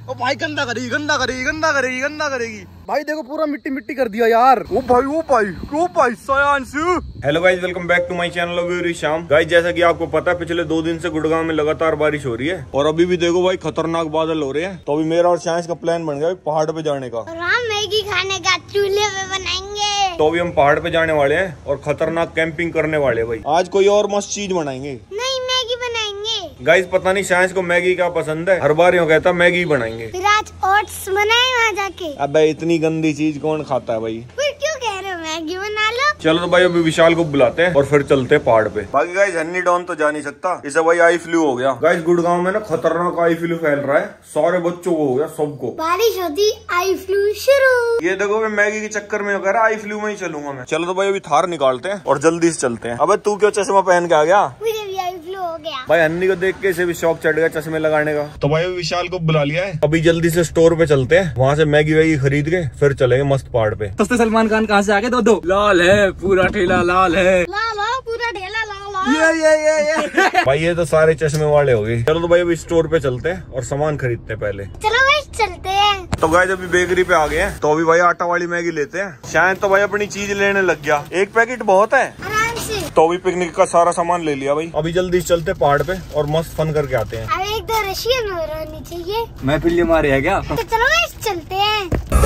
ओ भाई गंदा करेगी गंदा करेगी गंदा करेगी गंदा करेगी। भाई देखो पूरा मिट्टी मिट्टी कर दिया यार। ओ भाई Sayanshu. Hello guys, welcome back to my channel Shyam. Guys जैसा कि आपको पता है पिछले 2 दिन से गुड़गांव में लगातार बारिश हो रही है और अभी भी देखो भाई खतरनाक बादल हो रहे हैं। तो अभी मेरा और श्यांश का प्लान बन गया पहाड़ पे जाने का और हम मैगी खाने का चूल्हे पे बनाएंगे। तो अभी हम पहाड़ पे जाने वाले हैं और खतरनाक कैंपिंग करने वाले हैं भाई। आज कोई और मस्त चीज बनाएंगे। नहीं, मैगी बनाएंगे। गाइज पता नहीं श्यांश को मैगी क्या पसंद है, हर बार यूँ कहता मैगी बनाएंगे। फिर आज ओट्स बनाए वहाँ जाके। अबे इतनी गंदी चीज कौन खाता है भाई। फिर क्यों कह रहे हो मैगी बना लो। चलो तो भाई अभी विशाल को बुलाते हैं और फिर चलते हैं पहाड़ पे। बाकी गाइज हन्नी डॉन तो जा नहीं सकता, इसे भाई आई फ्लू हो गया। गाइज गुड़गांव में ना खतरनाक आई फ्लू फैल रहा है, सारे बच्चों को हो गया, सबको। बारिश होती आई फ्लू शुरू। ये देखो मैं मैगी के चक्कर में कह रहा आई फ्लू में ही चलूंगा मैं। चलो तो भाई अभी थार निकालते हैं और जल्दी से चलते हैं। अबे तू क्यों चश्मा पहन के आ गया। मुझे भी आई फ्लू हो गया। भाई हन्नी को देख के इसे भी शौक चढ़ गया चश्मे लगाने का। तो भाई विशाल को बुला लिया है, अभी जल्दी से स्टोर पे चलते हैं, वहाँ से मैगी वैगी खरीद के फिर चलेंगे मस्त पहाड़ पे। सस्ते सलमान खान कहाँ से आ गए। दो लाल है पूरा ठेला लाल है। लाला पूरा ढेला लाला। ये भाई ये तो सारे चश्मे वाले हो गए। चलो तो भाई अभी स्टोर पे चलते हैं और सामान खरीदते हैं पहले। चलो भाई चलते हैं। तो गाइस अभी बेकरी पे आ गए हैं, तो अभी भाई आटा वाली मैगी लेते हैं। शायद तो भाई अपनी चीज लेने लग गया, एक पैकेट बहुत है। आराम से। तो अभी पिकनिक का सारा सामान ले लिया भाई। अभी जल्दी से चलते पहाड़ पे और मस्त फन करके आते हैं। अब एक दो रशियन होनी चाहिए। मैं फिर मारे है क्या। तो चलो भाई चलते हैं।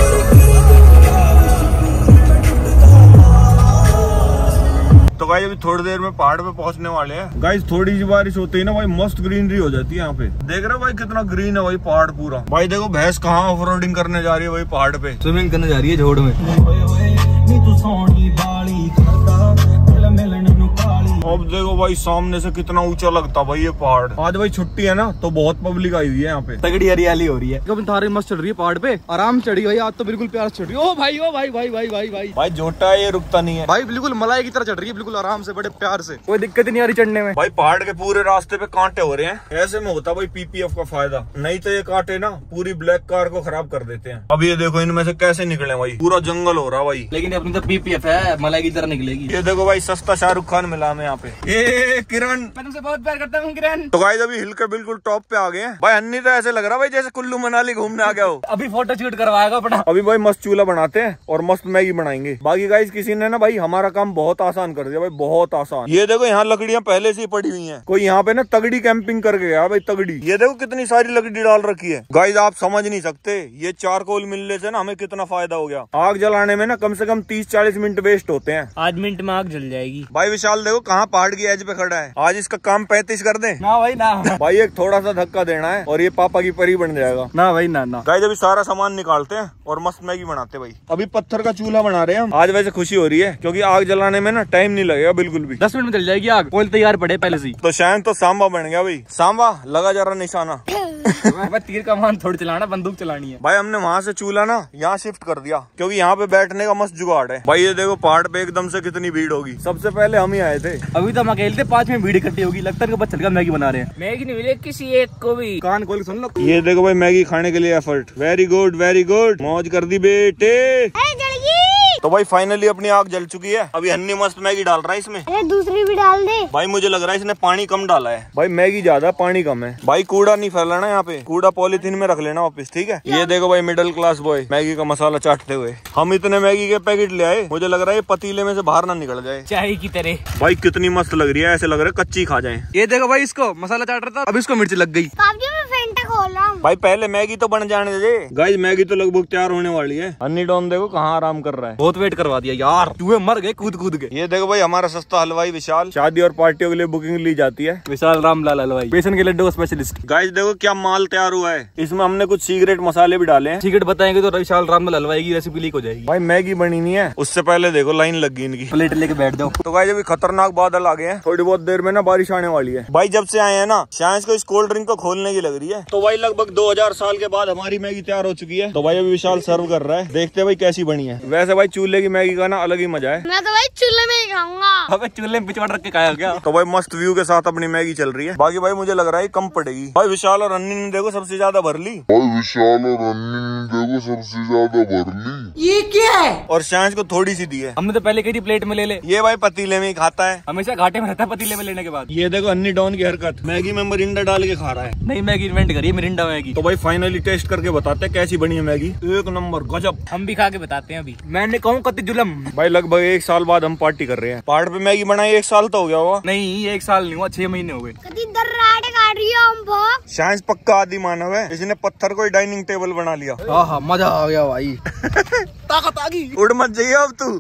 तो गाइस अभी थोड़ी देर में पहाड़ पे पहुंचने वाले हैं। गाइस थोड़ी सी बारिश होती है ना भाई मस्त ग्रीनरी हो जाती है यहाँ पे। देख रहे हो भाई कितना ग्रीन है भाई पहाड़ पूरा। भाई देखो भैंस कहाँ ऑफ रोडिंग करने जा रही है भाई पहाड़ पे, स्विमिंग करने जा रही है झोड़ में। अब देखो भाई सामने से कितना ऊंचा लगता भाई ये पहाड़। आज भाई छुट्टी है ना तो बहुत पब्लिक आई हुई है यहाँ पे, तगड़ी हरियाली हो रही है। थारी मस्त चढ़ रही है पहाड़ पे, आराम चढ़ी भाई। आज तो बिल्कुल प्यार से चढ़ रही है। ओ भाई भाई जोटा है ये, रुकता नहीं है भाई, बिल्कुल मलाई की तरह चढ़ रही है, बिल्कुल आराम से, बड़े प्यार से, कोई दिक्कत नहीं आ रही चढ़ने में। भाई पहाड़ के पूरे रास्ते पे कांटे हो रहे हैं, ऐसे में होता भाई पीपीएफ का फायदा, नहीं तो ये कांटे ना पूरी ब्लैक कार को खराब कर देते हैं। अब ये देखो इनमें से कैसे निकले भाई, पूरा जंगल हो रहा भाई। लेकिन अपनी तो पीपीएफ है, मलाई की तरह निकलेगी। ये देखो भाई सस्ता शाहरुख खान मिला हमें यहाँ पे। किरण मैं तुमसे बहुत प्यार करता हूँ किरण। तो गाइस अभी हिल के बिल्कुल टॉप पे आ गए हैं भाई। अन्नी तो ऐसे लग रहा भाई जैसे कुल्लू मनाली घूमने आ गया हो। अभी फोटो शूट करवाएगा अपना। अभी भाई मस्त चूल्हा बनाते हैं और मस्त मैगी बनाएंगे। बाकी गाइस किसी ने ना भाई हमारा काम बहुत आसान कर दिया भाई, बहुत आसान। ये देखो यहाँ लकड़ियाँ पहले से ही पड़ी हुई हैं। कोई यहाँ पे ना तगड़ी कैंपिंग करके गया भाई, तगड़ी। ये देखो कितनी सारी लकड़ी डाल रखी है। गाइस आप समझ नहीं सकते ये चारकोल मिलने से ना हमें कितना फायदा हो गया। आग जलाने में ना कम से कम 30-40 मिनट वेस्ट होते हैं, 8 मिनट में आग जल जाएगी। भाई विशाल देखो कहाँ पहाड़ की एज पे खड़ा है। आज इसका काम 35 कर दे ना भाई ना। भाई एक थोड़ा सा धक्का देना है और ये पापा की परी बन जाएगा। ना भाई ना। गाइस अभी सारा सामान निकालते हैं और मस्त मैगी बनाते हैं भाई। अभी पत्थर का चूल्हा बना रहे हैं हम। आज वैसे खुशी हो रही है क्योंकि आग जलाने में ना टाइम नहीं लगेगा बिल्कुल भी, 10 मिनट में जल जाएगी आग। ऑयल तैयार पड़े पहले से। तो शायद तो सांबा बन गया भाई। सांबा लगा जरा निशाना। तीर कमान थोड़ी चलाना, बंदूक चलानी है भाई। हमने वहाँ से चूल्हा ना यहाँ शिफ्ट कर दिया क्योंकि यहाँ पे बैठने का मस्त जुगाड़ है भाई। ये देखो पहाड़ पे एकदम से कितनी भीड़ होगी। सबसे पहले हम ही आए थे, अभी तो हम अकेले थे, 5 में भीड़ इकट्ठी होगी। लगता है चल मैगी बना रहे हैं। मैगी नहीं मिले किसी एक को भी। कान खोल सुन लो। ये देखो भाई मैगी खाने के लिए एफर्ट। वेरी गुड, मौज कर दी बेटे। तो भाई फाइनली अपनी आग जल चुकी है। अभी हन्नी मस्त मैगी डाल रहा है इसमें। अरे दूसरी भी डाल दे भाई मुझे लग रहा है इसने पानी कम डाला है भाई। मैगी ज्यादा पानी कम है भाई। कूड़ा नहीं फैलाना यहाँ पे, कूड़ा पॉलिथीन में रख लेना वापस, ठीक है। ये देखो भाई मिडिल क्लास बॉय मैगी का मसाला चाटते हुए। हम इतने मैगी के पैकेट ले आए, मुझे लग रहा है पतीले में से बाहर ना निकल जाए, चाय की तरह। भाई कितनी मस्त लग रही है, ऐसे लग रहा है कच्ची खा जाए। ये देखो भाई इसको मसाला चाट रहा था, अब इसको मिर्च लग गई। फेंटा खोल रहा हूँ भाई। पहले मैगी तो बन जाने दे गाइस, मैगी तो लगभग तैयार होने वाली है। हन्नी डॉन देखो कहाँ आराम कर रहा है, बहुत वेट करवा दिया यार, चूहे मर गए कूद के। ये देखो भाई हमारा सस्ता हलवाई विशाल, शादी और पार्टियों के लिए बुकिंग ली जाती है। विशाल रामलाल हलवाई, बेसन के लड्डू का स्पेशलिस्ट। गाइस देखो क्या माल तैयार हुआ है, इसमें हमने कुछ सीक्रेट मसाले भी डाले हैं। सीक्रेट बताएंगे तो विशाल रामलाल हलवाई की रेसिपी लीक हो जाएगी। भाई मैगी बनी नहीं है, उससे पहले देखो लाइन लग गई इनकी। प्लेट लेके बैठ जाओ। तो गाइस अभी खतरनाक बादल आ गए हैं, थोड़ी बहुत देर में ना बारिश आने वाली है भाई। जब से आए हैं ना शायद को इस कोल्ड ड्रिंक को खोलने की लग रही है। तो भाई लगभग 2000 साल के बाद हमारी मैगी तैयार हो चुकी है। तो भाई अभी विशाल सर्व कर रहा है, देखते हैं भाई कैसी बनी है। वैसे भाई चूल्हे की मैगी का ना अलग ही मजा है। मैं तो भाई चूल्हे में ही खाऊंगा। अबे चूल्हे में पिछवाड़ रख के खाया क्या। तो भाई मस्त व्यू के साथ अपनी मैगी चल रही है। बाकी भाई मुझे लग रहा है कम पड़ेगी भाई। विशाल और अन्नी ने देखो सबसे ज्यादा भर ली। ये क्या है। और शांस को थोड़ी सी दी है। हमने तो पहले कही थी प्लेट में ले ले। ये भाई पतीले में ही खाता है, हमेशा घाटे में रहता है पतीले में लेने के बाद। ये देखो अन्नी डॉन की हरकत, मैगी में मरिंडा डाल के खा रहा है। नहीं मैगी इन्वेंट करी मेरे मिरिंडा मैगी। तो भाई फाइनली टेस्ट करके बताते हैं कैसी बनी है मैगी। एक नंबर गजब। हम भी खा के बताते हैं अभी। मैंने कहूँ कति जुलम। भाई लगभग 1 साल बाद हम पार्टी कर रहे हैं। पहाड़ पे मैगी बनाई 1 साल तो हो गया हुआ। नहीं 1 साल नहीं हुआ, 6 महीने हो गए। कति दर्राटे काट रही हो हम बहुत। साइंस पक्का आदि मानव है, इसने पत्थर को डाइनिंग टेबल बना लिया। हाँ मजा आ गया भाई। ताकत आ गई। उड़ मत जाइए अब तू।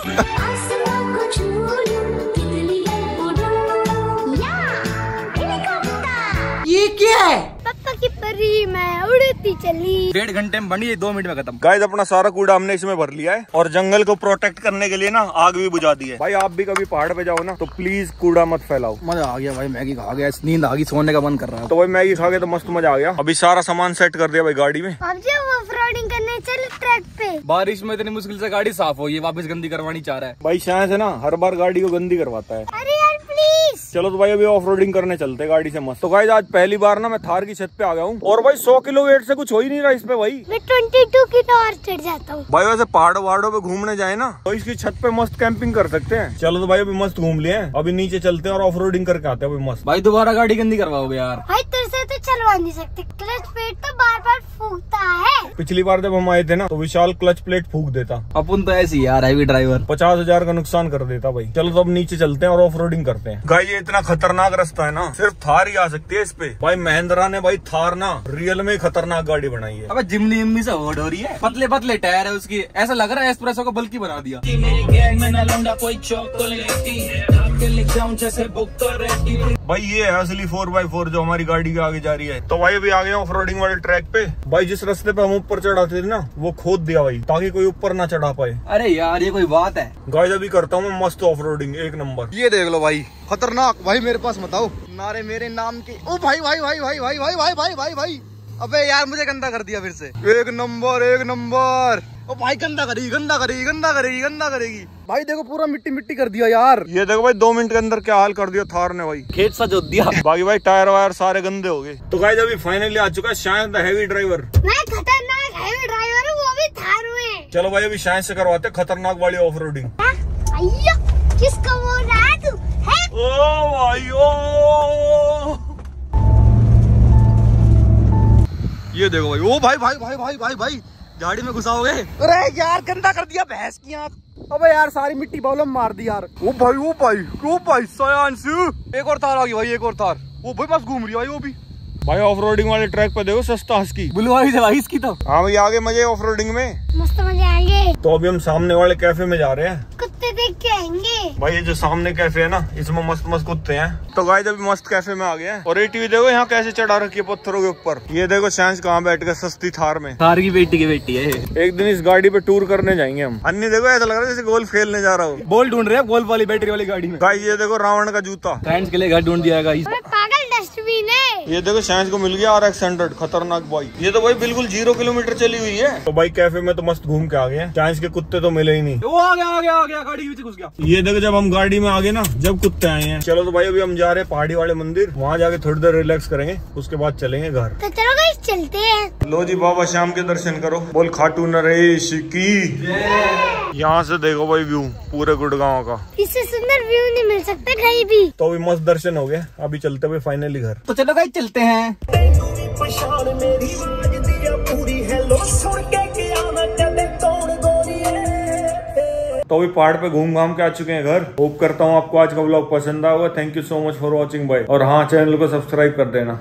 ये क्या है? पापा की परी मैं उड़ती चली। 1.5 घंटे में बनी, 2 मिनट में खत्म। गाइस अपना सारा कूड़ा हमने इसमें भर लिया है और जंगल को प्रोटेक्ट करने के लिए ना आग भी बुझा दी है। भाई आप भी कभी पहाड़ पे जाओ ना तो प्लीज कूड़ा मत फैलाओ। मजा आ गया भाई, मैगी खा गया, नींद आ गई, सोने का मन कर रहा है। तो भाई मैगी खा के तो मस्त मजा आ गया। अभी सारा सामान सेट कर दिया भाई गाड़ी में। अब जब ऑफ रोडिंग करने चले ट्रैक पे। बारिश में इतनी मुश्किल से गाड़ी साफ हो, ये वापस गंदी करवानी चाह रहा है। भाई शायद है ना हर बार गाड़ी को गंदी करवाता है। अरे यार प्लीज। चलो तो भाई अभी ऑफ रोडिंग करने चलते हैं गाड़ी से मस्त। तो गाइस आज पहली बार ना मैं थार की छत पे आ गया हूँ और भाई 100 किलो वेट से कुछ हो ही नहीं रहा इस पे भाई। मैं 22 की तो और चढ़ जाता हूँ। भाई वैसे पहाड़ों वहाड़ों पे घूमने जाए ना तो इसकी छत पे मस्त कैंपिंग कर सकते हैं। चलो तो भाई अभी मस्त घूम लिए हैं, अभी नीचे चलते हैं और ऑफ रोडिंग करके आते हैं अभी मस्त। भाई दोबारा गाड़ी गंदी करवाओगे यार। भाई तेरे से तो चलवा नहीं सकते, क्लच प्लेट तो बार बार फूकता है। पिछली बार जब हम आए थे ना तो विशाल क्लच प्लेट फूक देता। अपन तो ऐसी यार हैवी ड्राइवर। 50,000 का नुकसान कर देता भाई। चलो तो अब नीचे चलते हैं और ऑफ रोडिंग करते हैं। गाइस ये इतना खतरनाक रास्ता है ना, सिर्फ थार ही आ सकती है इस पे। भाई महिंद्रा ने भाई थार ना रियल में खतरनाक गाड़ी बनाई है। अबे जिमनी इम्मी से हो रही है, पतले पतले टायर है उसकी, ऐसा लग रहा है एस्प्रेसो को बल्कि बना दिया। भाई ये है असली 4x4 जो हमारी गाड़ी के आगे जा रही है। तो भाई अभी आ गए ऑफ रोडिंग वाले ट्रैक पे। भाई जिस रास्ते पे हम ऊपर चढ़ाते थे ना वो खोद दिया भाई ताकि कोई ऊपर ना चढ़ा पाए। अरे यार ये कोई बात है। गाइस अभी करता हूँ मैं मस्त ऑफ रोडिंग एक नंबर। ये देख लो भाई, खतरनाक भाई। मेरे पास मत आओ, नारे मेरे नाम के। ओ भाई भाई भाई भाई भाई भाई भाई भाई भाई भाई। अबे यार मुझे गंदा कर दिया फिर से। एक नंबर एक नंबर। ओ भाई गंदा करेगी गंदा करेगी गंदा करेगी गंदा करेगी। भाई देखो पूरा मिट्टी मिट्टी कर दिया यार। ये देखो भाई 2 मिनट के अंदर क्या हाल कर दिया थार ने भाई। खेत सा जोत दिया। बाकी भाई टायर वायर सारे गंदे हो गए। तो गाइस अभी फाइनली आ चुका है शायद हैवी ड्राइवर। मैं खतरनाक हैवी ड्राइवर हूँ, वो भी थार में। चलो भाई अभी शायद से करवाते हैं खतरनाक वाली ऑफ रोडिंग। अय्या किसको बोल रहा है तू? है? ओ भाई ओ ये देखो भाई। ओ भाई भाई भाई भाई भाई भाई गाड़ी में घुसाओगे। अरे यार गंदा कर दिया भैंस की आँख। अबे यार सारी मिट्टी बालों में मार दी यार। ओ भाई सयांशु। एक और तार आ गई भाई, एक और तार। वो भाई बस घूम रही है भाई वो भी। भाई ऑफ रोडिंग वाले ट्रैक पे देखो सस्ता हस्की ब्लू वाली से भाई इसकी तो। हाँ भाई आगे मजे ऑफ रोडिंग में मस्त मजे आएंगे। तो अभी हम सामने वाले कैफे में जा रहे हैं। कुत्ते देख के आएंगे। भाई ये जो सामने कैफे है ना इसमें मस्त मस्त कुत्ते हैं। तो गाइस अभी मस्त कैफे में आ गए हैं और ये टीवी देखो यहाँ कैसे चढ़ा रखी है पत्थरों के ऊपर। ये देखो साइंस कहाँ बैठ गया सस्ती थार में। थार की बेटी है। एक दिन इस गाड़ी पे टूर करने जाएंगे हम। अन्य देखो ऐसा लग रहा है जैसे गोल्फ खेलने जा रहा हूँ। बॉल ढूंढ रहे हैं, गोल्फ वाली बैटरी वाली गाड़ी में। गाइस ये देखो रावण का जूता। फ्रेंड्स के लिए घर ढूंढ दिया गाइस। पागल डस्टबिन है। ये देखो साइंस को मिल गया RX 100 खतरनाक बाइक। ये तो भाई बिल्कुल 0 किलोमीटर चली हुई है। तो भाई कैफे में तो मस्त घूम के आ गए हैं। साइंस के कुत्ते तो मिले ही नहीं। वो आ गया गाड़ी के पीछे घुस गया। ये देखो जब हम गाड़ी में आ गए ना जब कुत्ते आए हैं। चलो तो भाई अभी हम जा रहे हैं पहाड़ी वाले मंदिर, वहाँ जाके थोड़ी देर रिलैक्स करेंगे, उसके बाद चलेंगे घर। तो चलो गाइस चलते हैं। लो जी बाबा शाम के दर्शन करो, बोल खाटू नरेश की। यहाँ से देखो भाई व्यू पूरे गुड़गांव का। इससे सुंदर व्यू नहीं मिल सकता कहीं भी। तो अभी मस्त दर्शन हो गए, अभी चलते हुए फाइनली घर। तो चलो गाइस चलते हैं। तो अभी पहाड़ पे घूम घाम के आ चुके हैं घर। होप करता हूँ आपको आज का व्लॉग पसंद आया होगा। Thank you so much for watching भाई। और हाँ चैनल को सब्सक्राइब कर देना।